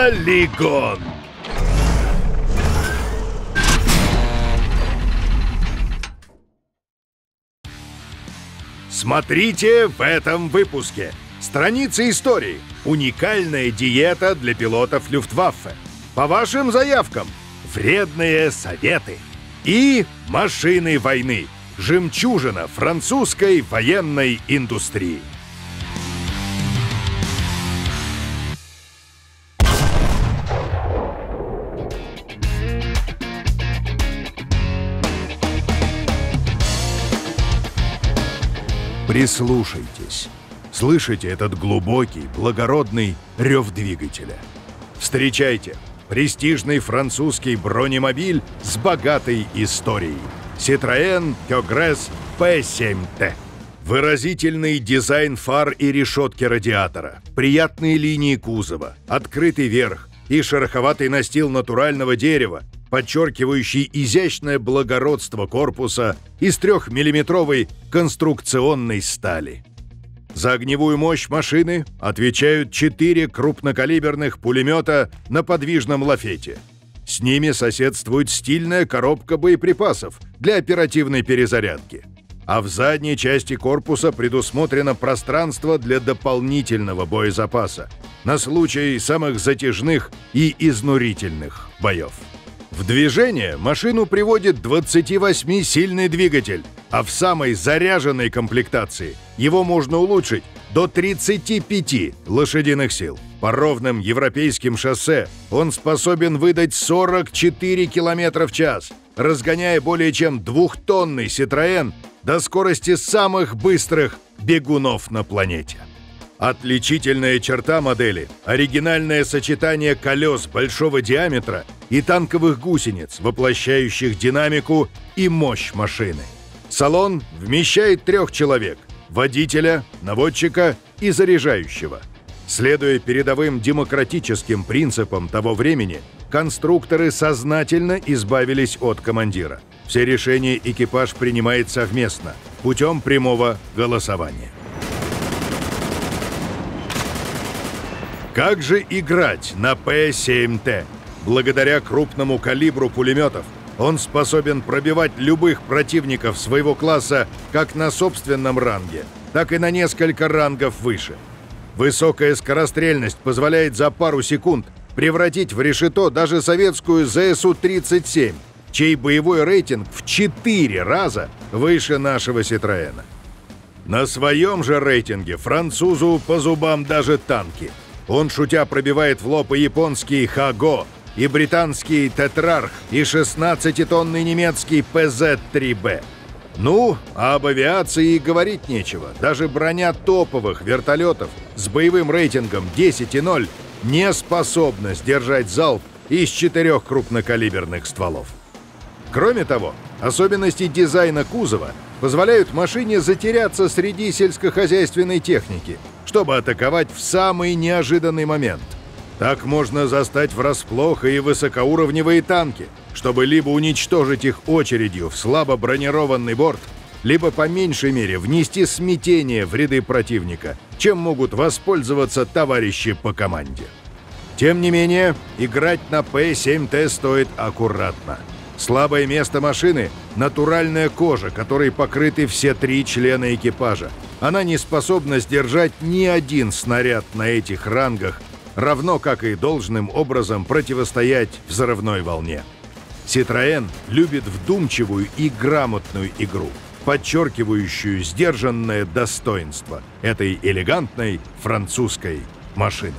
Полигон! Смотрите в этом выпуске. Страницы истории. Уникальная диета для пилотов Люфтваффе. По вашим заявкам. Вредные советы. И машины войны. Жемчужина французской военной индустрии. Прислушайтесь. Слышите этот глубокий, благородный рев двигателя? Встречайте престижный французский бронемобиль с богатой историей. Citroën Progress P7T. Выразительный дизайн фар и решетки радиатора, приятные линии кузова, открытый верх и шероховатый настил натурального дерева, подчеркивающий изящное благородство корпуса из 3-миллиметровой конструкционной стали. За огневую мощь машины отвечают 4 крупнокалиберных пулемета на подвижном лафете. С ними соседствует стильная коробка боеприпасов для оперативной перезарядки. А в задней части корпуса предусмотрено пространство для дополнительного боезапаса на случай самых затяжных и изнурительных боев. В движение машину приводит 28-сильный двигатель, а в самой заряженной комплектации его можно улучшить до 35 лошадиных сил. По ровным европейским шоссе он способен выдать 44 км в час, разгоняя более чем 2-тонный Citroën до скорости самых быстрых бегунов на планете. Отличительная черта модели – оригинальное сочетание колес большого диаметра и танковых гусениц, воплощающих динамику и мощь машины. Салон вмещает 3 человек – водителя, наводчика и заряжающего. Следуя передовым демократическим принципам того времени, конструкторы сознательно избавились от командира. Все решения экипаж принимает совместно, путем прямого голосования. Как же играть на P7T? Благодаря крупному калибру пулеметов он способен пробивать любых противников своего класса как на собственном ранге, так и на несколько рангов выше. Высокая скорострельность позволяет за пару секунд превратить в решето даже советскую ЗСУ-37, чей боевой рейтинг в 4 раза выше нашего Citroën. На своем же рейтинге французу по зубам даже танки. Он, шутя, пробивает в лоб и японский Хаго, и британский Тетрарх, и 16-тонный немецкий ПЗ-3Б. Ну, а об авиации и говорить нечего. Даже броня топовых вертолетов с боевым рейтингом 10,0 не способна сдержать залп из 4 крупнокалиберных стволов. Кроме того, особенности дизайна кузова позволяют машине затеряться среди сельскохозяйственной техники, чтобы атаковать в самый неожиданный момент. Так можно застать врасплох и высокоуровневые танки, чтобы либо уничтожить их очередью в слабо бронированный борт, либо по меньшей мере внести смятение в ряды противника, чем могут воспользоваться товарищи по команде. Тем не менее, играть на P7T стоит аккуратно. Слабое место машины – натуральная кожа, которой покрыты все 3 члена экипажа. Она не способна сдержать ни один снаряд на этих рангах, равно как и должным образом противостоять взрывной волне. Citroën любит вдумчивую и грамотную игру, подчеркивающую сдержанное достоинство этой элегантной французской машины.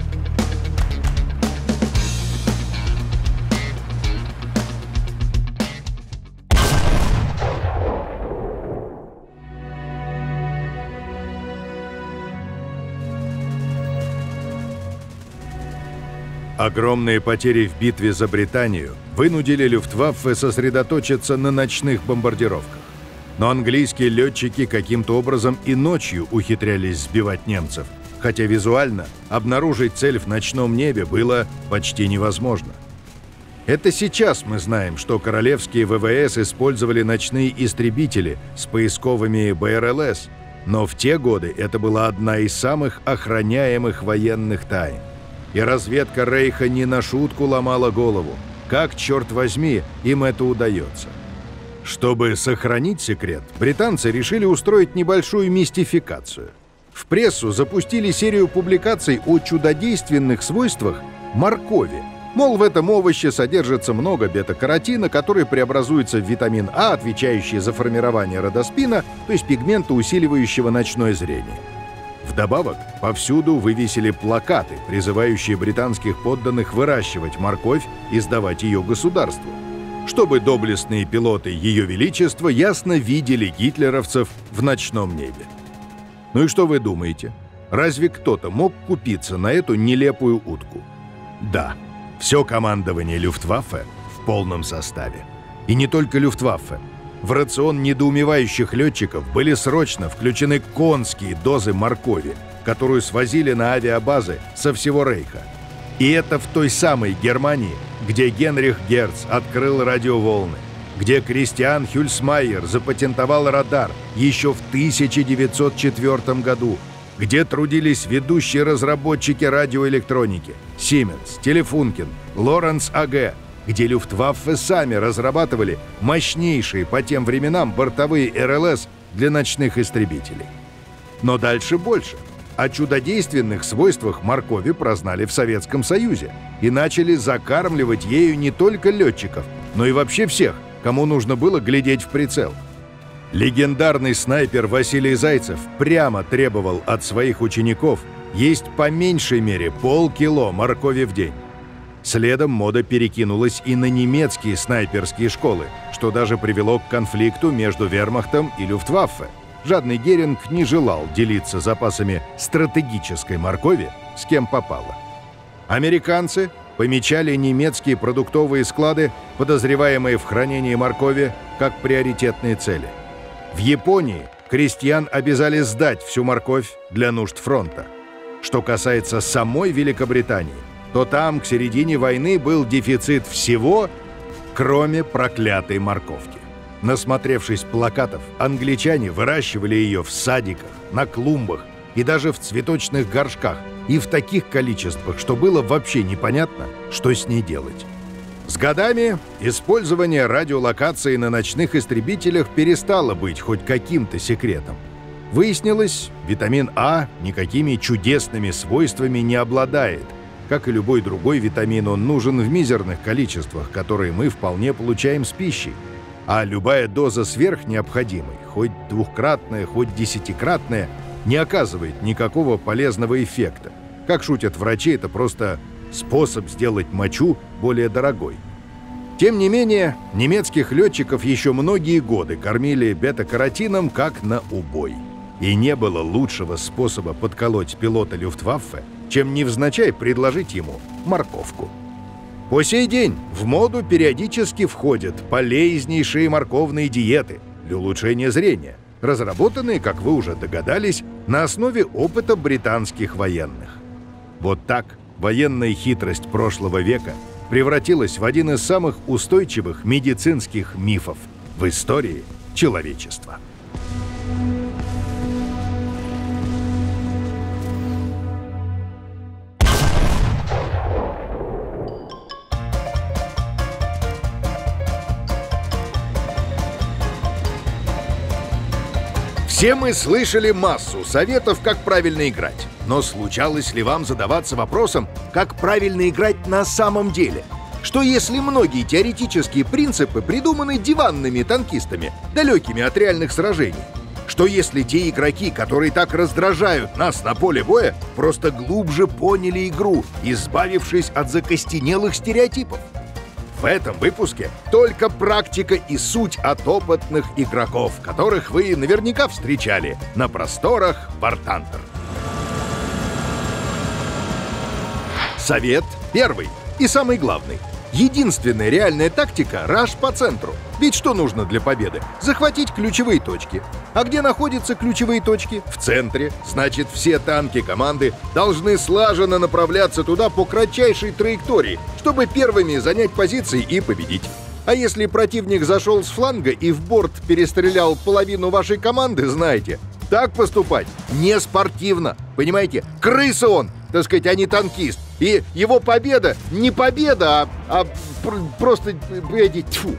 Огромные потери в битве за Британию вынудили Люфтваффе сосредоточиться на ночных бомбардировках. Но английские летчики каким-то образом и ночью ухитрялись сбивать немцев, хотя визуально обнаружить цель в ночном небе было почти невозможно. Это сейчас мы знаем, что королевские ВВС использовали ночные истребители с поисковыми БРЛС, но в те годы это была одна из самых охраняемых военных тайн. И разведка Рейха не на шутку ломала голову. Как, черт возьми, им это удается? Чтобы сохранить секрет, британцы решили устроить небольшую мистификацию. В прессу запустили серию публикаций о чудодейственных свойствах моркови. Мол, в этом овоще содержится много бета-каротина, который преобразуется в витамин А, отвечающий за формирование родоспина, то есть пигмента, усиливающего ночное зрение. Вдобавок, повсюду вывесили плакаты, призывающие британских подданных выращивать морковь и сдавать ее государству, чтобы доблестные пилоты Ее Величества ясно видели гитлеровцев в ночном небе. Ну и что вы думаете? Разве кто-то мог купиться на эту нелепую утку? Да, все командование Люфтваффе в полном составе. И не только Люфтваффе. В рацион недоумевающих летчиков были срочно включены конские дозы моркови, которую свозили на авиабазы со всего Рейха. И это в той самой Германии, где Генрих Герц открыл радиоволны, где Кристиан Хюльсмайер запатентовал радар еще в 1904 году, где трудились ведущие разработчики радиоэлектроники Сименс, Телефункен, Лоренц А.Г., где Люфтваффе сами разрабатывали мощнейшие по тем временам бортовые РЛС для ночных истребителей. Но дальше больше. О чудодейственных свойствах моркови прознали в Советском Союзе и начали закармливать ею не только летчиков, но и вообще всех, кому нужно было глядеть в прицел. Легендарный снайпер Василий Зайцев прямо требовал от своих учеников есть по меньшей мере полкило моркови в день. Следом мода перекинулась и на немецкие снайперские школы, что даже привело к конфликту между Вермахтом и Люфтваффе. Жадный Геринг не желал делиться запасами стратегической моркови с кем попало. Американцы помечали немецкие продуктовые склады, подозреваемые в хранении моркови, как приоритетные цели. В Японии крестьян обязали сдать всю морковь для нужд фронта. Что касается самой Великобритании, то там к середине войны был дефицит всего, кроме проклятой морковки. Насмотревшись плакатов, англичане выращивали ее в садиках, на клумбах и даже в цветочных горшках, и в таких количествах, что было вообще непонятно, что с ней делать. С годами использование радиолокации на ночных истребителях перестало быть хоть каким-то секретом. Выяснилось, витамин А никакими чудесными свойствами не обладает. Как и любой другой витамин, он нужен в мизерных количествах, которые мы вполне получаем с пищей. А любая доза сверхнеобходимой, хоть двухкратная, хоть десятикратная, не оказывает никакого полезного эффекта. Как шутят врачи, это просто способ сделать мочу более дорогой. Тем не менее, немецких летчиков еще многие годы кормили бета-каротином как на убой. И не было лучшего способа подколоть пилота Люфтваффе, чем невзначай предложить ему морковку. По сей день в моду периодически входят полезнейшие морковные диеты для улучшения зрения, разработанные, как вы уже догадались, на основе опыта британских военных. Вот так военная хитрость прошлого века превратилась в один из самых устойчивых медицинских мифов в истории человечества. Все мы слышали массу советов, как правильно играть. Но случалось ли вам задаваться вопросом, как правильно играть на самом деле? Что если многие теоретические принципы придуманы диванными танкистами, далекими от реальных сражений? Что если те игроки, которые так раздражают нас на поле боя, просто глубже поняли игру, избавившись от закостенелых стереотипов? В этом выпуске только практика и суть от опытных игроков, которых вы наверняка встречали на просторах War Thunder. Совет первый и самый главный. Единственная реальная тактика — раш по центру. Ведь что нужно для победы? Захватить ключевые точки. А где находятся ключевые точки? В центре. Значит, все танки команды должны слаженно направляться туда по кратчайшей траектории, чтобы первыми занять позиции и победить. А если противник зашел с фланга и в борт перестрелял половину вашей команды, знаете, так поступать не спортивно. Понимаете? Крыса он, так сказать, а не танкист. И его победа не победа, просто тьфу.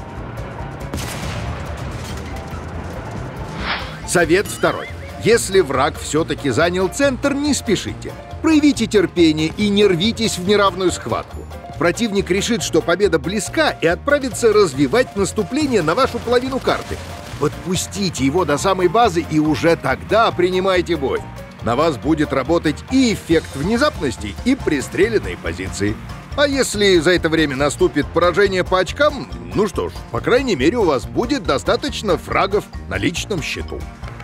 Совет второй. Если враг все-таки занял центр, не спешите. Проявите терпение и не рвитесь в неравную схватку. Противник решит, что победа близка, и отправится развивать наступление на вашу половину карты. Подпустите его до самой базы, и уже тогда принимайте бой. На вас будет работать и эффект внезапности, и пристреленные позиции. А если за это время наступит поражение по очкам, ну что ж, по крайней мере, у вас будет достаточно фрагов на личном счету.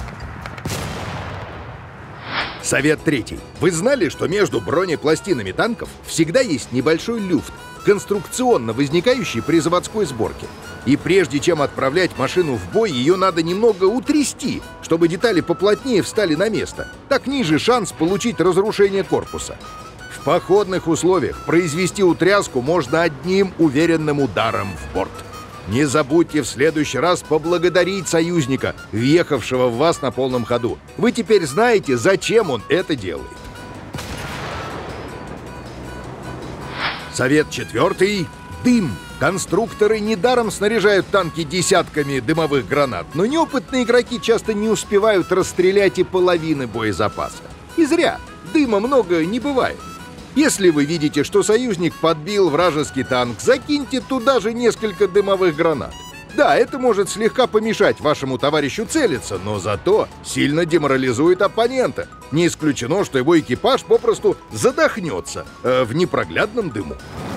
Совет третий. Вы знали, что между бронепластинами танков всегда есть небольшой люфт, конструкционно возникающий при заводской сборке? И прежде чем отправлять машину в бой, ее надо немного утрясти, чтобы детали поплотнее встали на место. Так ниже шанс получить разрушение корпуса. В походных условиях произвести утряску можно одним уверенным ударом в борт. Не забудьте в следующий раз поблагодарить союзника, въехавшего в вас на полном ходу. Вы теперь знаете, зачем он это делает. Совет четвертый. Дым. Конструкторы недаром снаряжают танки десятками дымовых гранат, но неопытные игроки часто не успевают расстрелять и половины боезапаса. И зря. Дыма много не бывает. Если вы видите, что союзник подбил вражеский танк, закиньте туда же несколько дымовых гранат. Да, это может слегка помешать вашему товарищу целиться, но зато сильно деморализует оппонента. Не исключено, что его экипаж попросту задохнется в непроглядном дыму.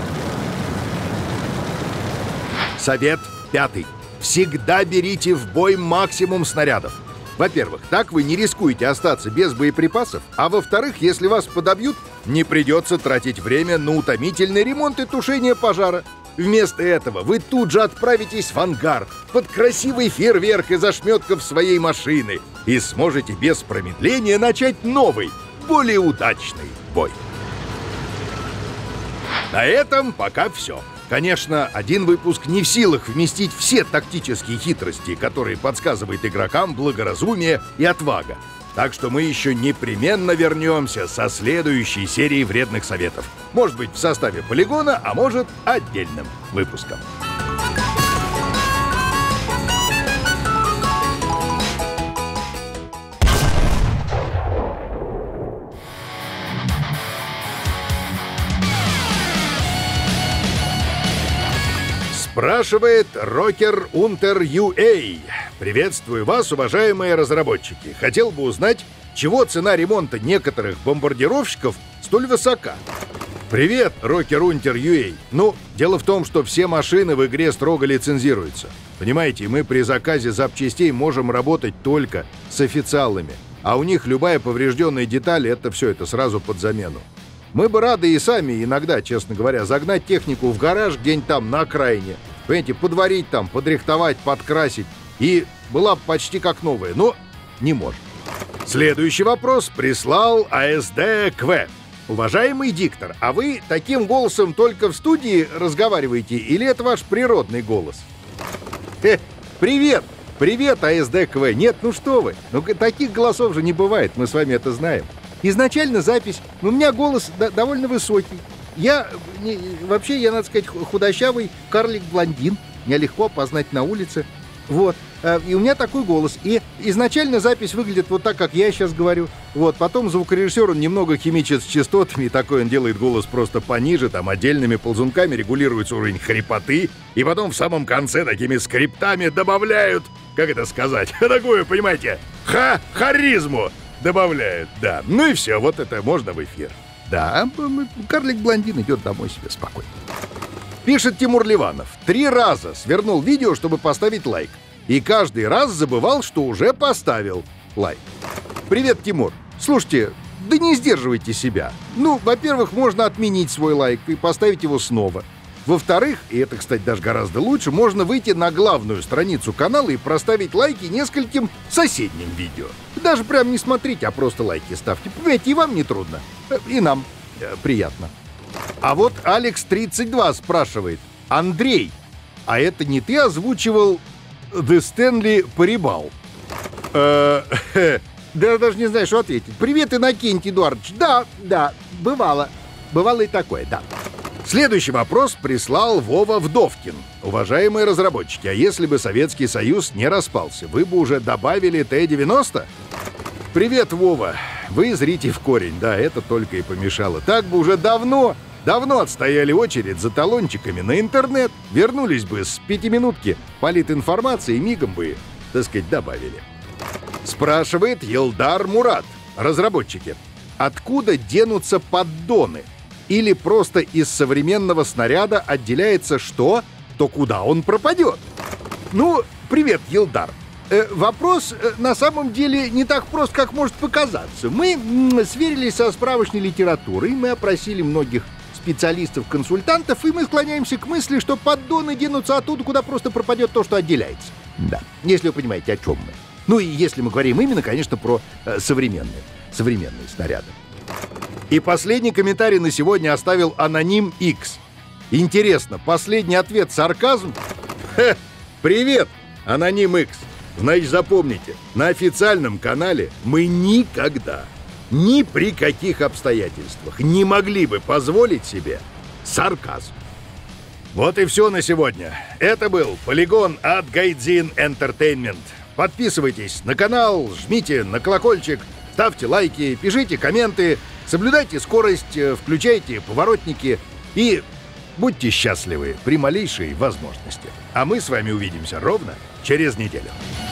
Совет пятый. Всегда берите в бой максимум снарядов. Во-первых, так вы не рискуете остаться без боеприпасов, а во-вторых, если вас подобьют, не придется тратить время на утомительный ремонт и тушение пожара. Вместо этого вы тут же отправитесь в ангар под красивый фейерверк из ошметков своей машины и сможете без промедления начать новый, более удачный бой. На этом пока все. Конечно, один выпуск не в силах вместить все тактические хитрости, которые подсказывает игрокам благоразумие и отвага. Так что мы еще непременно вернемся со следующей серией вредных советов. Может быть, в составе полигона, а может, отдельным выпуском. Спрашивает Рокер Унтер UA. Приветствую вас, уважаемые разработчики. Хотел бы узнать, чего цена ремонта некоторых бомбардировщиков столь высока. Привет, Рокер Унтер UA. Ну, дело в том, что все машины в игре строго лицензируются. Понимаете, мы при заказе запчастей можем работать только с официалами. А у них любая поврежденная деталь — это все это сразу под замену. Мы бы рады и сами иногда, честно говоря, загнать технику в гараж где-нибудь там на окраине. Понимаете, подварить там, подрихтовать, подкрасить. И была почти как новая, но не можем. Следующий вопрос прислал АСД КВ. Уважаемый диктор, а вы таким голосом только в студии разговариваете или это ваш природный голос? Привет! Привет, АСД КВ. Нет, ну что вы, ну таких голосов же не бывает, мы с вами это знаем. Изначально запись, у меня голос довольно высокий. Вообще, я, надо сказать, худощавый карлик-блондин. Меня легко опознать на улице. Вот. И у меня такой голос. И изначально запись выглядит вот так, как я сейчас говорю. Вот. Потом звукорежиссер, он немного химичит с частотами, и такой он делает голос просто пониже, там отдельными ползунками регулируется уровень хрипоты. И потом в самом конце такими скриптами добавляют, как это сказать, такую, понимаете, харизму добавляют, да. Ну и все, вот это можно в эфир. Да, карлик-блондин идет домой себе спокойно. Пишет Тимур Ливанов. 3 раза свернул видео, чтобы поставить лайк. И каждый раз забывал, что уже поставил лайк. Привет, Тимур. Слушайте, да не сдерживайте себя. Ну, во-первых, можно отменить свой лайк и поставить его снова. Во-вторых, и это, кстати, даже гораздо лучше, можно выйти на главную страницу канала и проставить лайки нескольким соседним видео. Даже прям не смотрите, а просто лайки ставьте. Понимаете, и вам не трудно, и нам приятно. А вот Алекс32 спрашивает. Андрей, а это не ты озвучивал The Stanley Parable? Да даже не знаю, что ответить. Привет, Иннокентий Эдуардович. Да, бывало. бывало и такое, да. Следующий вопрос прислал Вова Вдовкин. Уважаемые разработчики, а если бы Советский Союз не распался, вы бы уже добавили Т-90? Привет, Вова. Вы зрите в корень, да, это только и помешало. Так бы уже давно отстояли очередь за талончиками на интернет, вернулись бы с 5-минутки политинформации и мигом бы, так сказать, добавили. Спрашивает Елдар Мурат. Разработчики, откуда денутся поддоны? Или просто из современного снаряда отделяется что, то куда он пропадет? Ну, привет, Елдар. Вопрос на самом деле не так прост, как может показаться. Мы сверились со справочной литературой, мы опросили многих специалистов-консультантов, и мы склоняемся к мысли, что поддоны денутся оттуда, куда просто пропадет то, что отделяется. Да, если вы понимаете, о чем мы. Ну и если мы говорим именно, конечно, про современные снаряды. И последний комментарий на сегодня оставил Аноним X. Интересно, последний ответ сарказм? Привет, Аноним X. Значит, запомните, на официальном канале мы никогда, ни при каких обстоятельствах не могли бы позволить себе сарказм. Вот и все на сегодня. Это был Полигон от Гайдзин Entertainment. Подписывайтесь на канал, жмите на колокольчик, ставьте лайки, пишите комменты, соблюдайте скорость, включайте поворотники и будьте счастливы при малейшей возможности. А мы с вами увидимся ровно через неделю.